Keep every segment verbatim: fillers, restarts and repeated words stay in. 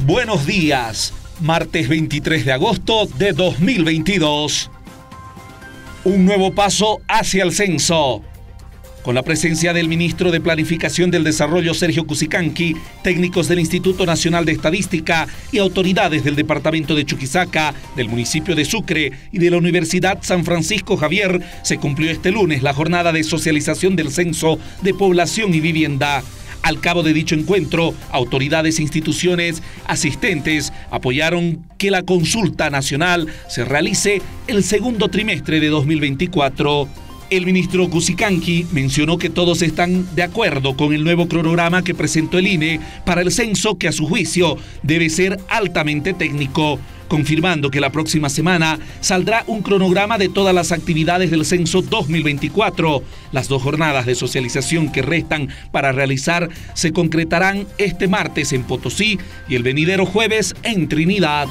Buenos días, martes veintitrés de agosto de dos mil veintidós. Un nuevo paso hacia el censo. Con la presencia del ministro de Planificación del Desarrollo, Sergio Cusicanqui, técnicos del Instituto Nacional de Estadística y autoridades del departamento de Chuquisaca, del municipio de Sucre y de la Universidad San Francisco Javier, se cumplió este lunes la jornada de socialización del censo de población y vivienda. Al cabo de dicho encuentro, autoridades e instituciones asistentes apoyaron que la consulta nacional se realice el segundo trimestre de dos mil veinticuatro. El ministro Cusicanqui mencionó que todos están de acuerdo con el nuevo cronograma que presentó el I N E para el censo, que a su juicio debe ser altamente técnico, confirmando que la próxima semana saldrá un cronograma de todas las actividades del censo dos mil veinticuatro. Las dos jornadas de socialización que restan para realizar se concretarán este martes en Potosí y el venidero jueves en Trinidad.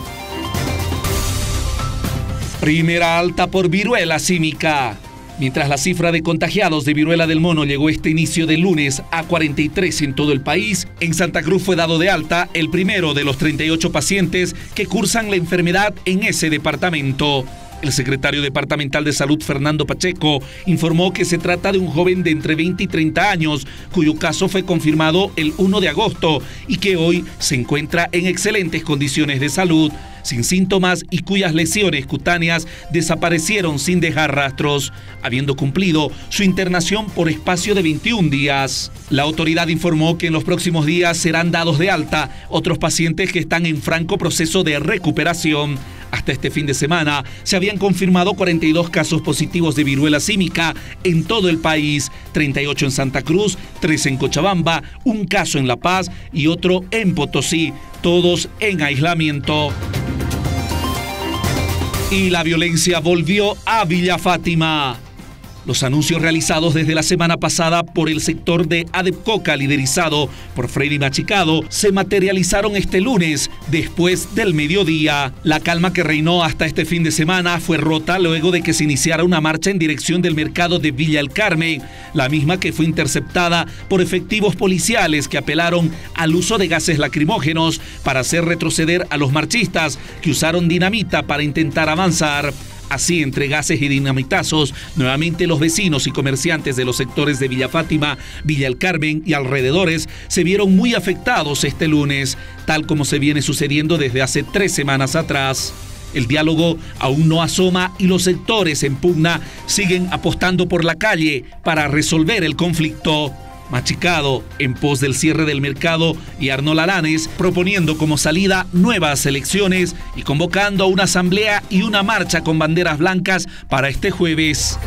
Primera alta por viruela símica. Mientras la cifra de contagiados de viruela del mono llegó este inicio de lunes a cuarenta y tres en todo el país, en Santa Cruz fue dado de alta el primero de los treinta y ocho pacientes que cursan la enfermedad en ese departamento. El secretario departamental de Salud, Fernando Pacheco, informó que se trata de un joven de entre veinte y treinta años, cuyo caso fue confirmado el primero de agosto y que hoy se encuentra en excelentes condiciones de salud, sin síntomas y cuyas lesiones cutáneas desaparecieron sin dejar rastros, habiendo cumplido su internación por espacio de veintiún días. La autoridad informó que en los próximos días serán dados de alta otros pacientes que están en franco proceso de recuperación. Hasta este fin de semana se habían confirmado cuarenta y dos casos positivos de viruela símica en todo el país, treinta y ocho en Santa Cruz, tres en Cochabamba, un caso en La Paz y otro en Potosí, todos en aislamiento. Y la violencia volvió a Villa Fátima. Los anuncios realizados desde la semana pasada por el sector de Adepcoca, liderizado por Freddy Machicado, se materializaron este lunes, después del mediodía. La calma que reinó hasta este fin de semana fue rota luego de que se iniciara una marcha en dirección del mercado de Villa El Carmen, la misma que fue interceptada por efectivos policiales que apelaron al uso de gases lacrimógenos para hacer retroceder a los marchistas, que usaron dinamita para intentar avanzar. Así, entre gases y dinamitazos, nuevamente los vecinos y comerciantes de los sectores de Villa Fátima, Villa El Carmen y alrededores se vieron muy afectados este lunes, tal como se viene sucediendo desde hace tres semanas atrás. El diálogo aún no asoma y los sectores en pugna siguen apostando por la calle para resolver el conflicto. Machicado en pos del cierre del mercado y Arnold Alanes proponiendo como salida nuevas elecciones y convocando a una asamblea y una marcha con banderas blancas para este jueves.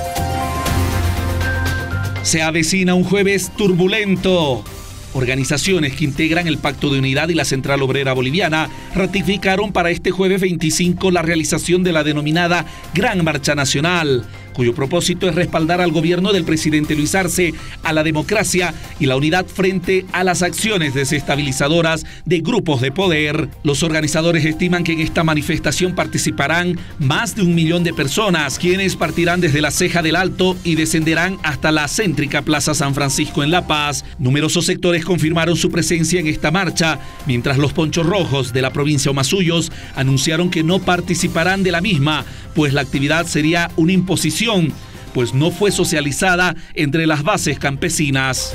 Se avecina un jueves turbulento. Organizaciones que integran el Pacto de Unidad y la Central Obrera Boliviana ratificaron para este jueves veinticinco la realización de la denominada Gran Marcha Nacional, cuyo propósito es respaldar al gobierno del presidente Luis Arce, a la democracia y la unidad frente a las acciones desestabilizadoras de grupos de poder. Los organizadores estiman que en esta manifestación participarán más de un millón de personas, quienes partirán desde la Ceja del Alto y descenderán hasta la céntrica Plaza San Francisco en La Paz. Numerosos sectores confirmaron su presencia en esta marcha, mientras los ponchos rojos de la provincia Omasuyos anunciaron que no participarán de la misma, pues la actividad sería una imposición, pues no fue socializada entre las bases campesinas.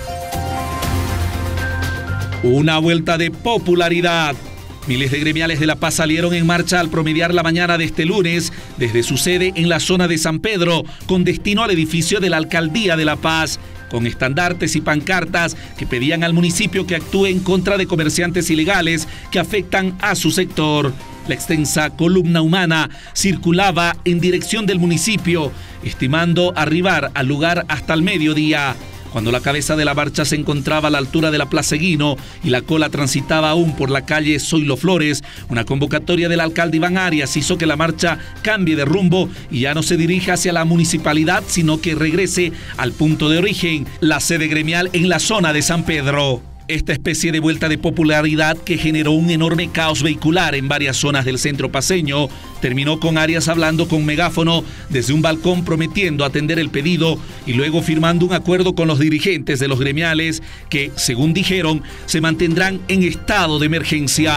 Una vuelta de popularidad. Miles de gremiales de La Paz salieron en marcha al promediar la mañana de este lunes desde su sede en la zona de San Pedro, con destino al edificio de la Alcaldía de La Paz, con estandartes y pancartas que pedían al municipio que actúe en contra de comerciantes ilegales que afectan a su sector. La extensa columna humana circulaba en dirección del municipio, estimando arribar al lugar hasta el mediodía. Cuando la cabeza de la marcha se encontraba a la altura de la Plaza Eguino y la cola transitaba aún por la calle Zoilo Flores, una convocatoria del alcalde Iván Arias hizo que la marcha cambie de rumbo y ya no se dirija hacia la municipalidad, sino que regrese al punto de origen, la sede gremial en la zona de San Pedro. Esta especie de vuelta de popularidad que generó un enorme caos vehicular en varias zonas del centro paceño terminó con Arias hablando con megáfono desde un balcón prometiendo atender el pedido y luego firmando un acuerdo con los dirigentes de los gremiales que, según dijeron, se mantendrán en estado de emergencia.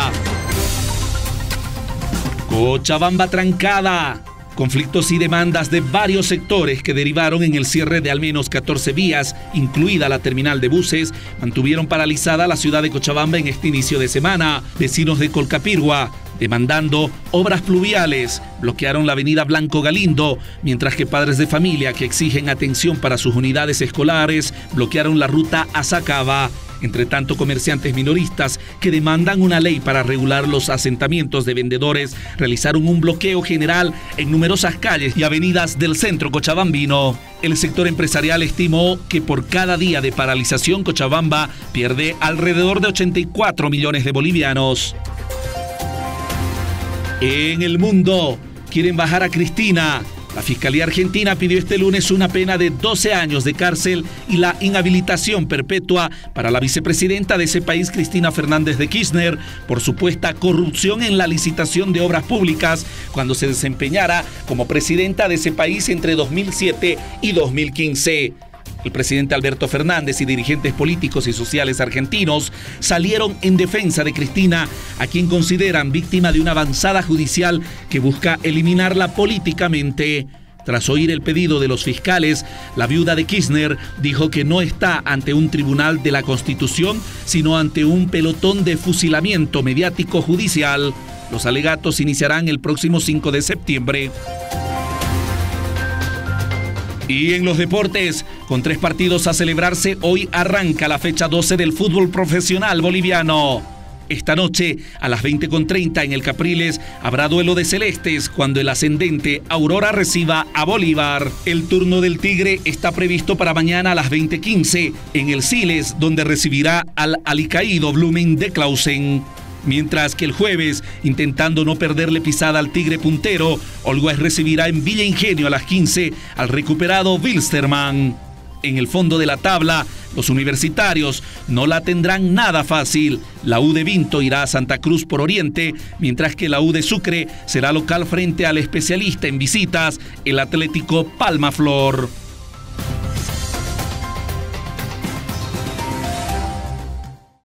Cochabamba trancada. Conflictos y demandas de varios sectores que derivaron en el cierre de al menos catorce vías, incluida la terminal de buses, mantuvieron paralizada la ciudad de Cochabamba en este inicio de semana. Vecinos de Colcapirgua, demandando obras pluviales, bloquearon la avenida Blanco Galindo, mientras que padres de familia que exigen atención para sus unidades escolares bloquearon la ruta a Sacaba. Entre tanto, comerciantes minoristas que demandan una ley para regular los asentamientos de vendedores realizaron un bloqueo general en numerosas calles y avenidas del centro cochabambino. El sector empresarial estimó que por cada día de paralización Cochabamba pierde alrededor de ochenta y cuatro millones de bolivianos. En el mundo, quieren bajar a Cristina. La Fiscalía Argentina pidió este lunes una pena de doce años de cárcel y la inhabilitación perpetua para la vicepresidenta de ese país, Cristina Fernández de Kirchner, por supuesta corrupción en la licitación de obras públicas cuando se desempeñara como presidenta de ese país entre dos mil siete y dos mil quince. El presidente Alberto Fernández y dirigentes políticos y sociales argentinos salieron en defensa de Cristina, a quien consideran víctima de una avanzada judicial que busca eliminarla políticamente. Tras oír el pedido de los fiscales, la viuda de Kirchner dijo que no está ante un tribunal de la Constitución, sino ante un pelotón de fusilamiento mediático judicial. Los alegatos iniciarán el próximo cinco de septiembre. Y en los deportes, con tres partidos a celebrarse, hoy arranca la fecha doce del fútbol profesional boliviano. Esta noche, a las veinte con treinta en el Capriles, habrá duelo de celestes cuando el ascendente Aurora reciba a Bolívar. El turno del Tigre está previsto para mañana a las veinte quince en el Siles, donde recibirá al alicaído Blooming de Clausen. Mientras que el jueves, intentando no perderle pisada al Tigre puntero, Olguas recibirá en Villa Ingenio a las quince al recuperado Wilstermann. En el fondo de la tabla, los universitarios no la tendrán nada fácil. La U de Vinto irá a Santa Cruz por Oriente, mientras que la U de Sucre será local frente al especialista en visitas, el Atlético Palmaflor.